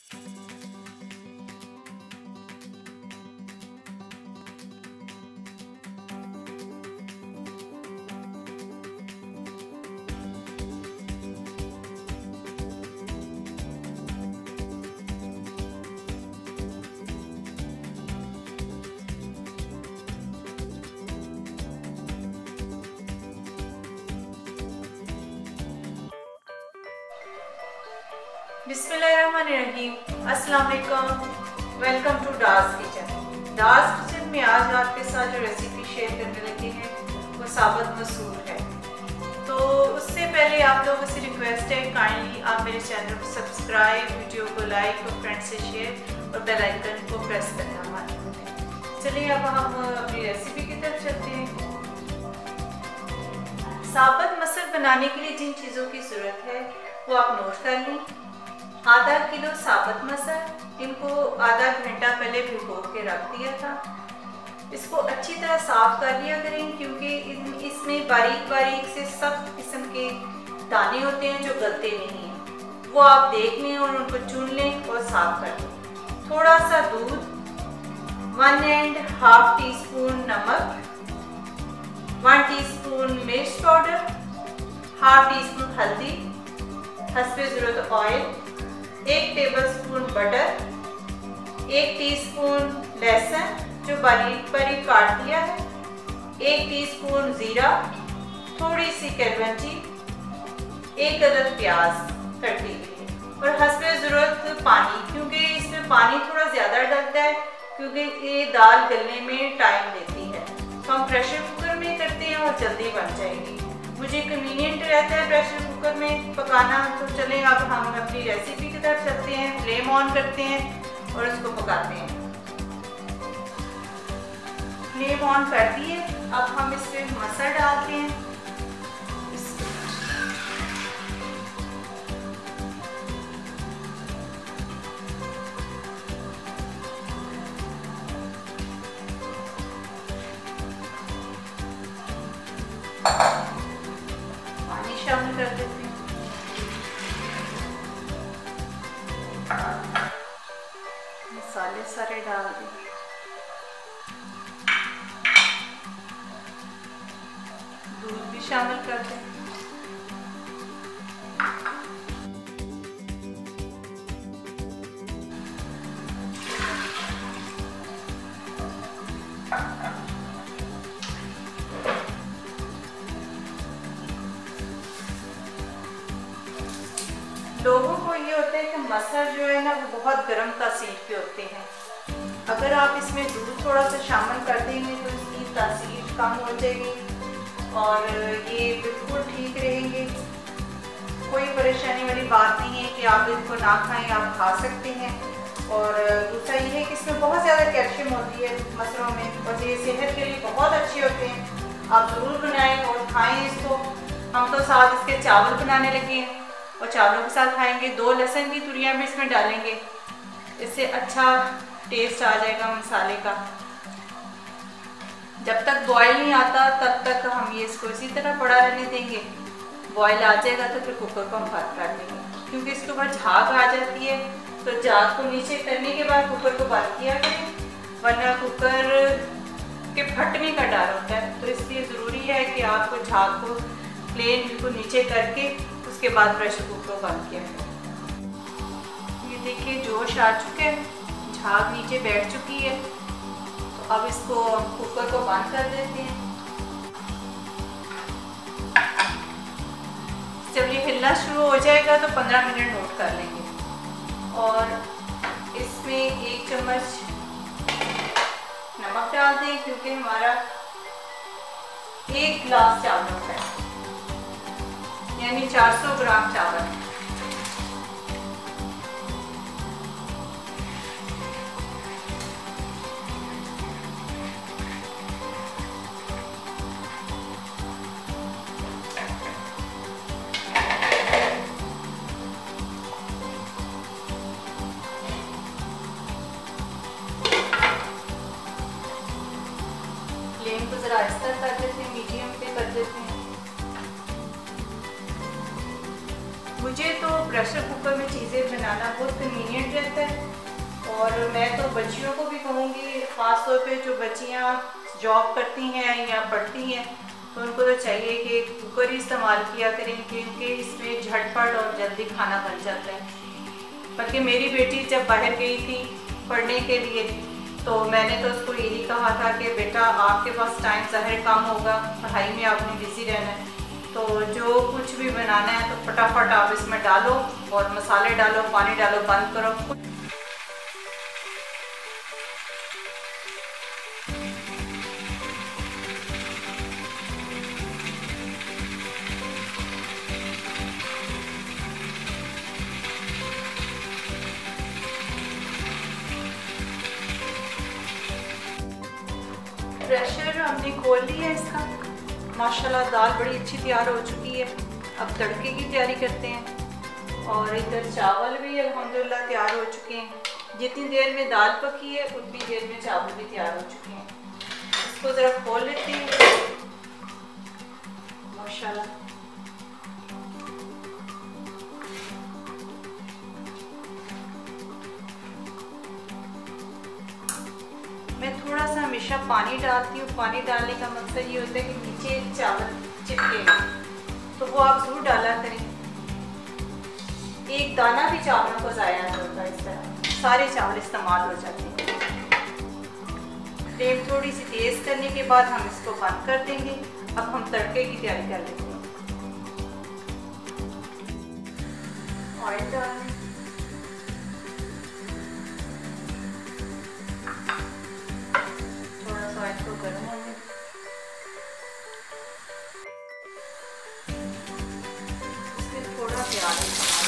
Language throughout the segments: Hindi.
बिस्मिल्लाहिर्रहमानिर्रहीम, अस्सलाम वालेकुम। Welcome to Dar's kitchen. Dar's kitchen में आज आपके साथ जो रेसिपी शेयर करने लगे हैं वो साबुत मसूर है। तो उससे पहले आप लोगों से रिक्वेस्ट है, काइंडली आप मेरे चैनल को सब्सक्राइब, वीडियो को लाइक और फ्रेंड से शेयर और बेल आइकन को प्रेस करना मत भूलें। चलिए अब हम अपनी रेसिपी की तरफ चलते हैं। साबुत मसूर बनाने के लिए जिन चीज़ों की ज़रूरत है वो आप नोट कर लें। आधा किलो साबुत मसूर, इनको आधा घंटा पहले भिगो के रख दिया था। इसको अच्छी तरह साफ कर लिया करें क्योंकि इसमें बारीक बारीक से सख्त किस्म के दाने होते हैं जो गलते नहीं हैं। वो आप देख लें और उनको चुन लें और साफ कर लें। थोड़ा सा दूध, 1½ टीस्पून नमक, 1 टीस्पून मिर्च पाउडर, ½ टीस्पून हल्दी, हस्बे ज़रूरत ऑयल, 1 टेबलस्पून बटर, 1 टीस्पून लहसुन जो बारीक बारीक काट दिया है, 1 टीस्पून जीरा, थोड़ी सी कलवंजी, 1 अदद प्याज तड़के के लिए और हस्बे ज़रूरत पानी, क्योंकि इसमें पानी थोड़ा ज़्यादा डलता है क्योंकि ये दाल गलने में टाइम लेती है। तो हम प्रेशर कुकर में करते हैं और जल्दी बन जाएगी। मुझे कन्वीनियंट रहता है प्रेशर कुकर में पकाना। तो चलें अब हम अपनी रेसिपी की तरफ चलते हैं। फ्लेम ऑन करते हैं और इसको पकाते हैं। फ्लेम ऑन कर दिए। अब हम इसमें मसूर डालते हैं। पानी शामिल कर देते हैं। मसाले सारे डाल दें। दूध भी शामिल कर दें। लोगों को ये होता है कि मसूर जो है ना वो बहुत गर्म तासीर पे होते हैं। अगर आप इसमें दूध थोड़ा सा शामिल कर देंगे तो इसकी तासीर कम हो जाएगी और ये बिल्कुल ठीक रहेंगे। कोई परेशानी वाली बात नहीं है कि आप इनको ना खाएं, आप खा सकते हैं। और दूसरा ये है कि इसमें बहुत ज़्यादा कैल्शियम होती है मसूरों में और ये सेहत के लिए बहुत अच्छे होते हैं। आप ज़रूर बनाएं और खाएं इसको। हम तो साथ इसके चावल बनाने लगे हैं और चावलों के साथ खाएंगे। 2 लहसुन की तुरियां भी इसमें डालेंगे, इससे अच्छा टेस्ट आ जाएगा मसाले का। जब तक बॉयल नहीं आता तब तक हम ये इसको इसी तरह पड़ा रहने देंगे। बॉयल आ जाएगा तो फिर कुकर को हम बंद कर देंगे क्योंकि इसके ऊपर झाग आ जाती है। तो झाग को नीचे करने के बाद कुकर को बंद किया करें, वरना कुकर के फटने का डर होता है। तो इसलिए ज़रूरी है कि आपको झाग को प्लेन बिल्कुल नीचे करके उसके बाद प्रेशर कुकर को बंद किया है। ये देखिए जोश आ चुके हैं, झाग नीचे बैठ चुकी है। तो अब इसको कुकर को बंद कर देते हैं। जब ये हिलना शुरू हो जाएगा तो 15 मिनट नोट कर लेंगे। और इसमें 1 चम्मच नमक डाल दें क्योंकि हमारा 1 गिलास चावल है, यानी 400 ग्राम चावल। फ्लेम को जरा आहिस्ता कर देते हैं, मीडियम पे कर देते हैं। प्रेशर कुकर में चीज़ें बनाना बहुत कन्वीनियंट रहता है। और मैं तो बच्चियों को भी कहूँगी, ख़ास तौर पे जो बच्चियाँ जॉब करती हैं या पढ़ती हैं, तो उनको तो चाहिए कि कुकर ही इस्तेमाल किया करें, क्योंकि इसमें झटपट और जल्दी खाना बन जाता है। बल्कि मेरी बेटी जब बाहर गई थी पढ़ने के लिए, तो मैंने तो उसको यही कहा था कि बेटा आपके पास टाइम ज़ाहिर कम होगा, पढ़ाई में आपने बिज़ी रहना है, तो जो कुछ भी बनाना है तो फटाफट आप इसमें डालो और मसाले डालो, पानी डालो, बंद करो। प्रेशर हमने खोल लिया है इसका। माशाल्लाह दाल बड़ी अच्छी तैयार हो चुकी है। अब तड़के की तैयारी करते हैं। और इधर चावल भी अल्हम्दुलिल्लाह तैयार हो चुके हैं। जितनी देर में दाल पकी है उतनी देर में चावल भी तैयार हो चुके हैं। इसको ज़रा खोल लेते हैं। माशाल्लाह मैं थोड़ा सा हमेशा पानी डालती हूँ। पानी डालने का मकसद ये होता है कि नीचे चावल चिपकेगा, तो वो आप ज़रूर डाला करें। एक दाना भी चावलों को ज़ाया नहीं होता, इस तरह सारे चावल इस्तेमाल हो जाते हैं। फ्लेम थोड़ी सी तेज़ करने के बाद हम इसको बंद कर देंगे। अब हम तड़के की तैयारी कर लेते हैं। ऑयल डालें, इसको गर्म होने, इसमें थोड़ा प्याज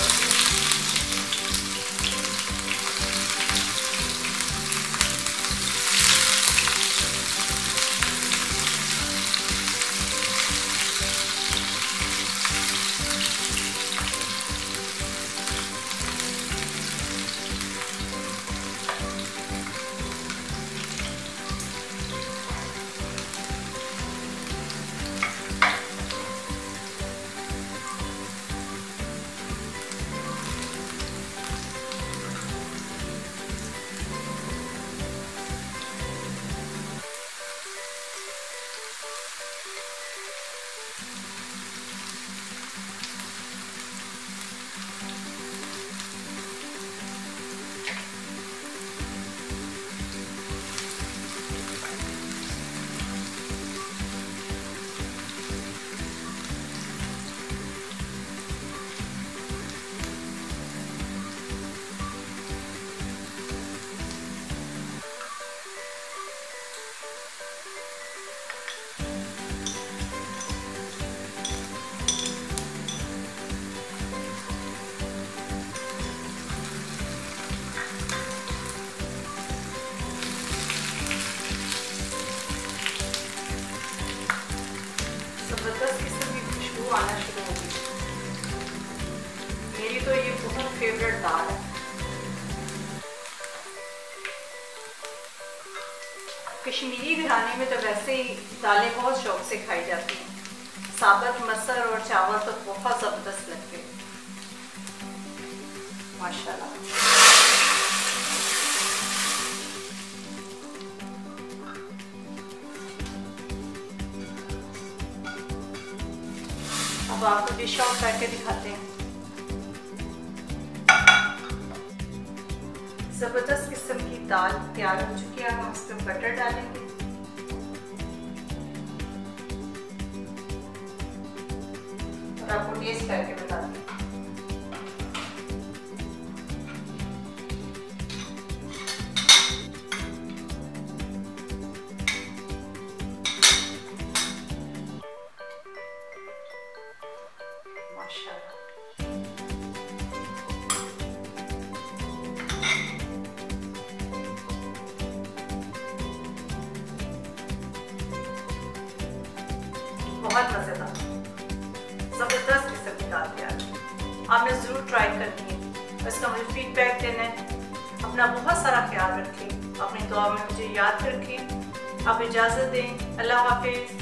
ज़बरदस्त किस्म की खुशबू आना शुरू हो गई। मेरी तो ये बहुत फेवरेट दाल है। कश्मीरी घराने में तो वैसे ही दालें बहुत शौक से खाई जाती हैं। साबुत मसर और चावल तो बहुत ज़बरदस्त लगते हैं माशाल्लाह। अब आपको डिश आउट करके दिखाते हैं। ज़बरदस्त किस्म की दाल तैयार हो चुकी है। हम इस पर बटर डालेंगे। और आपको टेस्ट करके बताते हैं। बहुत मज़ेदार ज़बरदस्त किस्म की दाल तैयार। आपने ज़रूर ट्राई करनी है। इसका मुझे फीडबैक देना है। अपना बहुत सारा ख्याल रखें। अपनी दुआ में मुझे याद रखें। आप इजाज़त दें। अल्लाह हाफिज़।